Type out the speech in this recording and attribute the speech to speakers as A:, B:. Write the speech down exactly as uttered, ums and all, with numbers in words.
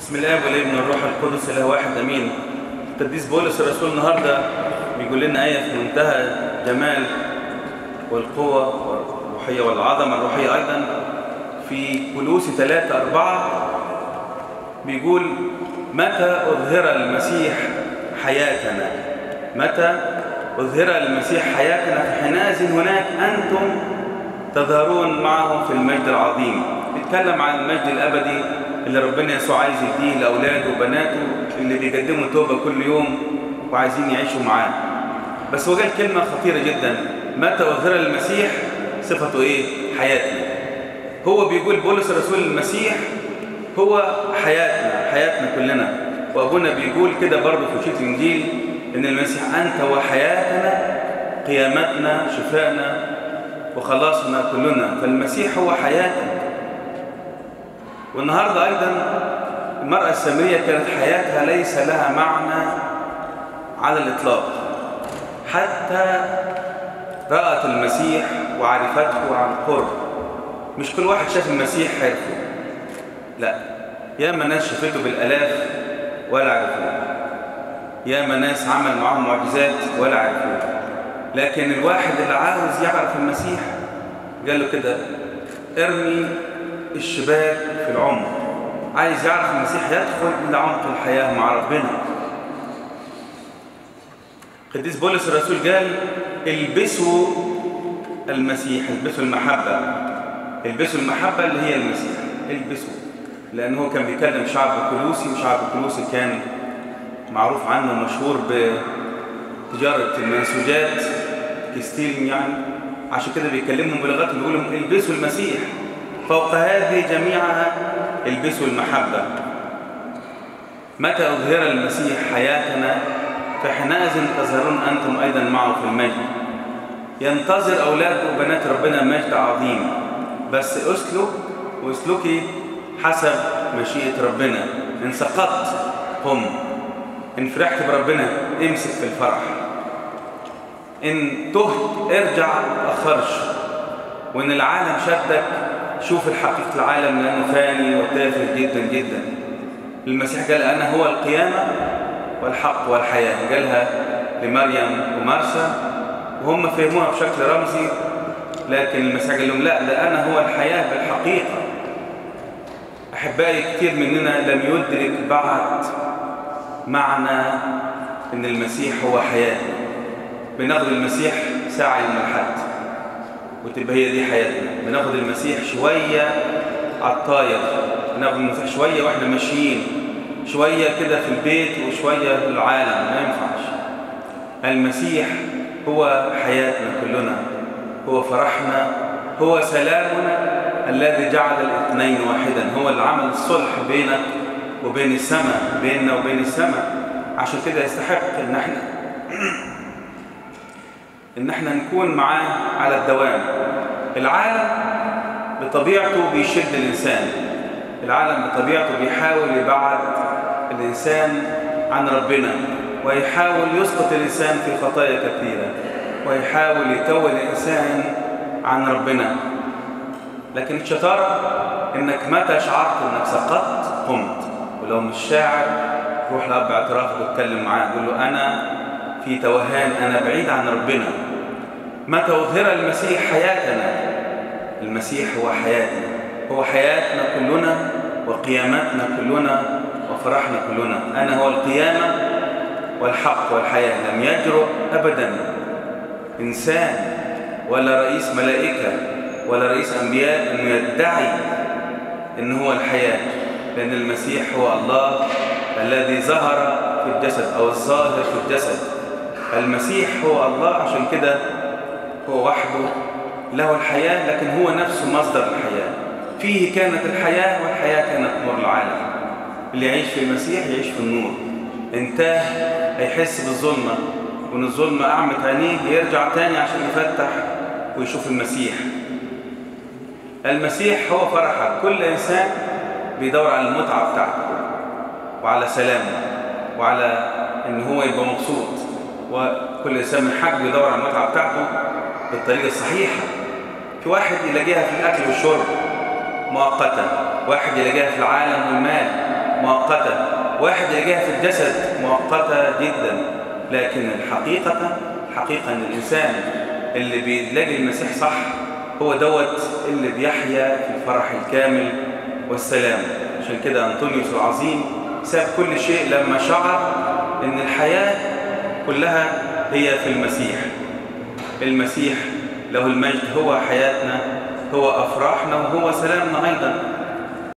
A: بسم الله والابن والروح القدس اله واحد امين. القديس بولس الرسول النهارده بيقول لنا ايه في منتهى الجمال والقوه والروحيه والعظمه الروحيه ايضا في كولوسي ثلاثة أربعة بيقول: متى أظهر المسيح حياتنا متى أظهر المسيح حياتنا فحينئذ هناك أنتم تظهرون معه في المجد العظيم. بيتكلم عن المجد الأبدي اللي ربنا يسوع عايز يديه لأولاده وبناته اللي بيقدموا توبة كل يوم وعايزين يعيشوا معاه. بس هو قال كلمة خطيرة جدا: متى أظهر المسيح صفته إيه؟ حياتنا. هو بيقول بولس الرسول المسيح هو حياتنا حياتنا كلنا، وأبونا بيقول كده برضه في وشية الإنجيل إن المسيح أنت وحياتنا قيامتنا شفائنا وخلاصنا كلنا، فالمسيح هو حياتنا. والنهاردة أيضا المرأة السامرية كانت حياتها ليس لها معنى على الإطلاق حتى رأت المسيح وعرفته عن قرب. مش كل واحد شاف المسيح عرفه، لا، ياما ناس شافته بالآلاف ولا عرفوه، ياما ناس عمل معهم معجزات ولا عرفوه، لكن الواحد اللي عاوز يعرف المسيح قال له كده: ارمي الشباك في العمق. عايز يعرف المسيح يدخل إلى عمق الحياة مع ربنا. قديس بولس الرسول قال: البسوا المسيح، البسوا المحبة، البسوا المحبة اللي هي المسيح، البسوا. لأنه كان بيكلم شعب كولوسي، وشعب كولوسي كان معروف عنه مشهور بتجارة المنسوجات، كستيل يعني، عشان كده بيكلمهم بلغتهم بيقول لهم: البسوا المسيح، فوق هذه جميعها البسوا المحبة. متى أظهر المسيح حياتنا فحينئذ تظهرون أنتم أيضا معه في المجد. ينتظر أولاد وبنات ربنا مجد عظيم، بس أسلك واسلكي حسب مشيئة ربنا. إن سقطت قم، إن فرحت بربنا امسك في الفرح، إن تهت ارجع ما تأخرش، وإن العالم شدك شوف الحقيقة العالم لأنه فاني وتافه جدا جدا. المسيح قال: أنا هو القيامة والحق والحياة، قالها لمريم ومارسا وهم فهموها بشكل رمزي، لكن المسيح قال لهم: لا، ده أنا هو الحياة بالحقيقة. أحبائي، كتير مننا لم يدرك بعد معنى إن المسيح هو حياتنا. بناخد المسيح ساعة يوم الأحد وتبقى هي دي حياتنا، بناخد المسيح شوية على الطاير، بناخد المسيح شوية وإحنا ماشيين، شوية كده في البيت وشوية في العالم، ما ينفعش. المسيح هو حياتنا كلنا، هو فرحنا، هو سلامنا الذي جعل الاثنين واحدا، هو اللي عمل الصلح بينك وبين السماء، بيننا وبين السماء. عشان كده يستحق ان احنا ان احنا نكون معاه على الدوام. العالم بطبيعته بيشد الانسان، العالم بطبيعته بيحاول يبعد الانسان عن ربنا، ويحاول يسقط الانسان في خطايا كثيره، ويحاول يتوه الانسان عن ربنا. لكن الشطاره انك متى شعرت انك سقطت قمت، ولو مش شاعر روح لأب اعتراف واتكلم معاه، قول له: انا في توهان، انا بعيد عن ربنا. متى أظهر المسيح حياتنا، المسيح هو حياتنا، هو حياتنا كلنا وقيامتنا كلنا وفرحنا كلنا. أنا هو القيامة والحق والحياة. لم يجرؤ أبدا إنسان ولا رئيس ملائكة ولا رئيس أنبياء أنه يدعي أنه هو الحياة، لأن المسيح هو الله الذي ظهر في الجسد أو الظاهر في الجسد. المسيح هو الله، عشان كده هو وحده له الحياة، لكن هو نفسه مصدر الحياة. فيه كانت الحياة والحياة كانت نور العالم. اللي يعيش في المسيح يعيش في النور. انتهى هيحس بالظلمة، وان الظلمة أعمت عينيه يرجع تاني عشان يفتح ويشوف المسيح. المسيح هو فرحك. كل إنسان بيدور على المتعة بتاعته وعلى سلامه وعلى ان هو يبقى مبسوط، وكل إنسان من حق بيدور على المتعة بتاعته بالطريقة الصحيحة. في واحد يلاقيها في الأكل والشرب مؤقتا، واحد يلاقيها في العالم والمال، مؤقتة، واحد يلاقيها في الجسد مؤقتة جدا، لكن الحقيقة الحقيقة أن الإنسان اللي بيلاقي المسيح صح هو دوت اللي بيحيا في الفرح الكامل والسلام. عشان كده أنطونيوس العظيم ساب كل شيء لما شعر أن الحياة كلها هي في المسيح. المسيح له المجد هو حياتنا، هو أفراحنا وهو سلامنا أيضا.